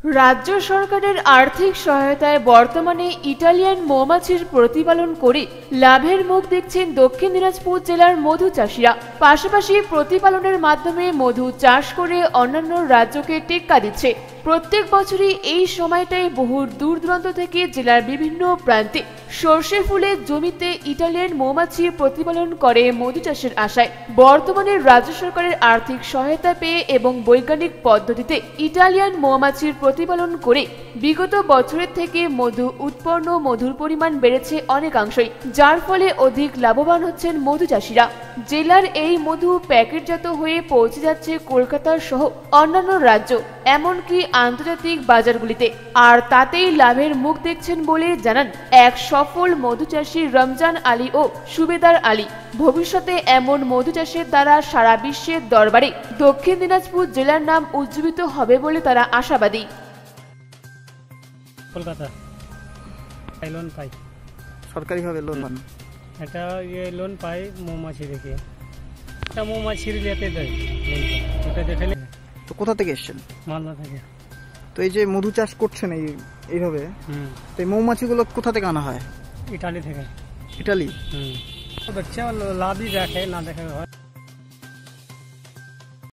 রাজ্য সরকারের আর্থিক সহায়তায় বর্তমানে ইটালিয়ান মৌমাছির প্রতিপালন করে লাভের মুখ দেখছেন দক্ষিণ দিনাজপুর জেলার মধু চাষিরা। পাশাপাশি প্রতিপালনের মাধ্যমে মধু চাষ করে অন্যান্য রাজ্যকে টেক্কা দিচ্ছে। প্রত্যেক বছরই এই সময়টায় বহু দূর দূরান্ত থেকে জেলার বিভিন্ন প্রান্তে সর্ষে ফুলের জমিতে ইটালিয়ান মৌমাছি প্রতিপালন করে মধু চাষের আশায়। বর্তমানে রাজ্য সরকারের আর্থিক সহায়তা পেয়ে এবং বৈজ্ঞানিক পদ্ধতিতে ইটালিয়ান মৌমাছির প্রতিপালন করে বিগত বছরের থেকে মধু উৎপন্ন মধুর পরিমাণ বেড়েছে অনেকাংশই, যার ফলে অধিক লাভবান হচ্ছেন মধু চাষিরা। জেলার এই মধু প্যাকেটজাত হয়ে পৌঁছে যাচ্ছে কলকাতা সহ অন্যান্য রাজ্য, এমনকি আন্তর্জাতিক বাজারগুলিতে, আর তাতেই লাভের মুখ দেখছেন বলে জানান এক সফল মধু চাষী রমজান আলী ও সুবেদার আলী। ভবিষ্যতে এমন মধু চাষের দ্বারা সারা বিশ্বের দরবারে দক্ষিণ দিনাজপুর জেলার নাম উজ্জীবিত হবে বলে তারা আশাবাদী। কলকাতা লোন পাই, সরকারিভাবে লোন পান? একটা লোন পাই মৌমাছি দেখে, একটা মৌমাছি রিলেতে দেয় ওটা দেখে। তো কোথা থেকে এসছেন? মালদা থেকে। তো এই যে মধু চাষ করছেন এইভাবে, তো এই মৌমাছিগুলো কোথা থেকে আনা হয়? ইটালি থেকে। ইটালি? দেখছে লাভই দেখে, না দেখে হয়।